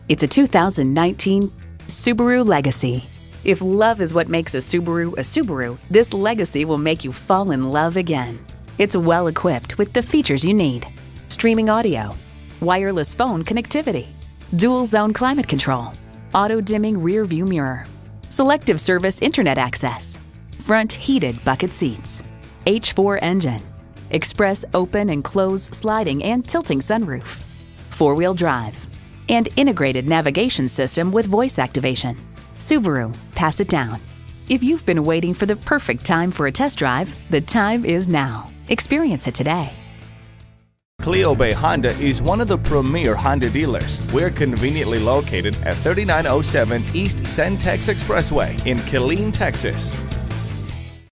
It's a 2019 Subaru Legacy. If love is what makes a Subaru, this Legacy will make you fall in love again. It's well equipped with the features you need: streaming audio, wireless phone connectivity, dual zone climate control, auto dimming rear view mirror, selective service internet access, front heated bucket seats, H4 engine, express open and close sliding and tilting sunroof, four-wheel drive, and integrated navigation system with voice activation. Subaru, pass it down. If you've been waiting for the perfect time for a test drive, the time is now. Experience it today. Cleo Bay Honda is one of the premier Honda dealers. We're conveniently located at 3907 East Cen-Tex Expressway in Killeen, Texas.